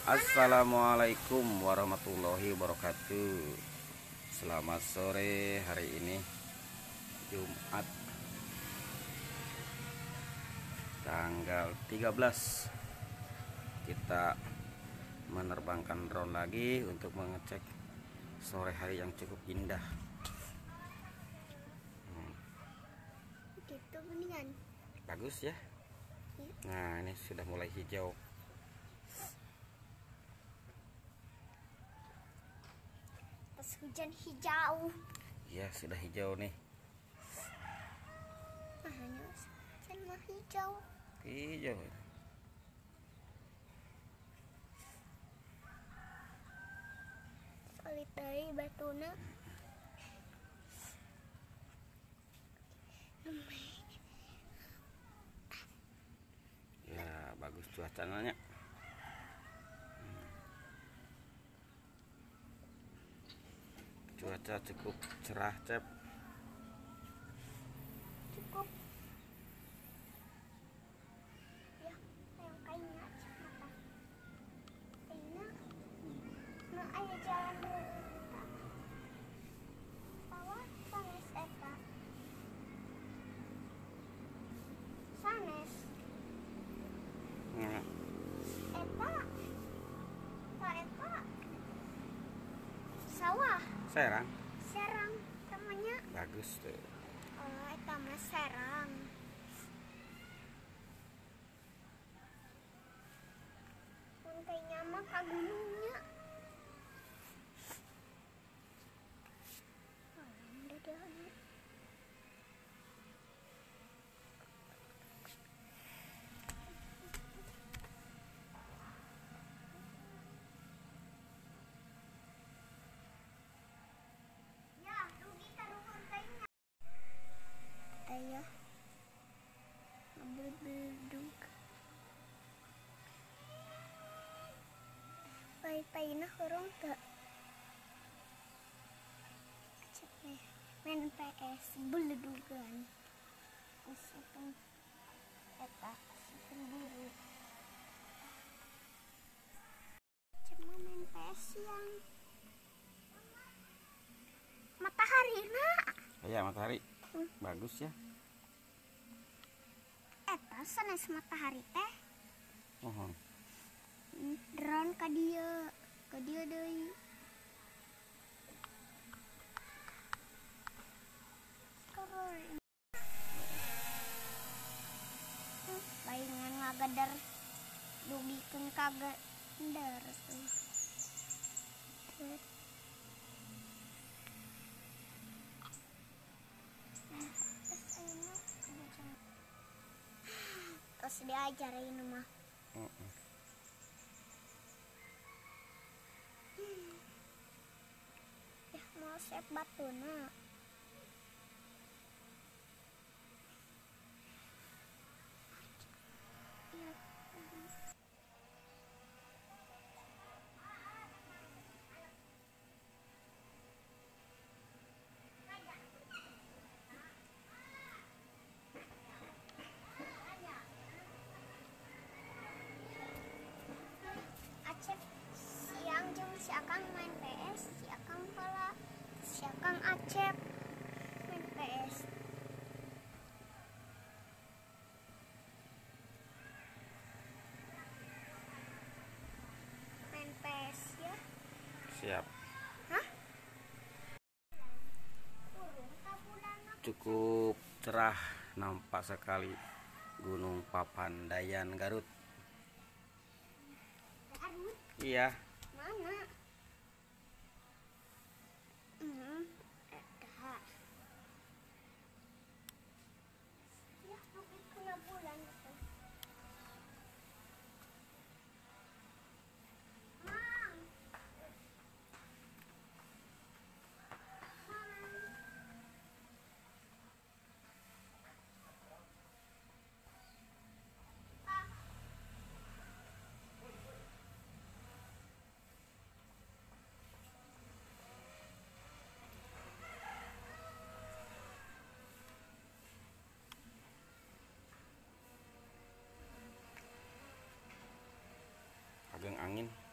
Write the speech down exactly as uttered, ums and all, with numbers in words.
Assalamualaikum warahmatullahi wabarakatuh. Selamat sore. Hari ini Jumat tanggal tiga belas. Kita menerbangkan drone lagi untuk mengecek sore hari yang cukup indah. hmm. Gitu mendingan. Bagus ya. Nah, ini sudah mulai hijau. Pas hujan hijau. Ya, sudah hijau nih. Nah, hanya sama hijau. Hijau. Solid dari batuna. Ya, bagus cuacanya. Cuaca cukup cerah, Cep. Cukup. Ya, yang kayaknya mata. Kayaknya nah ada jalan berita. Sawah sanes eta. Sanes. Nah, Eta. Pak eta. Sawah. Serang. Serang namanya. Bagus tuh. Oh, eta mah Serang. Pantainya mah ka gunungnya. Oh, udah dia. Ayah ngebledug pai-pai nah kurang tak cek nih main P S beledugan usipin eta usipin biru cuma main P S siang matahari nak Ya, matahari. Hmm. Bagus ya. Eta sanes matahari teh Uhum. drone ka dieu ka dieu deui keren palingan ngagadar dugikeun kagadar tuh terus diajarin mah Uhum. ya mau save batuna ya. Acep siang jam si Akang main P S, si Akang pala si Akang Acep main P S. Main P S ya. Siap. Hah? Cukup cerah, nampak sekali Gunung Papandayan Garut. Garut? Iya. Mana? Hmm, eta. Ya, tapi kena bulan itu. Mang. Ageng angin.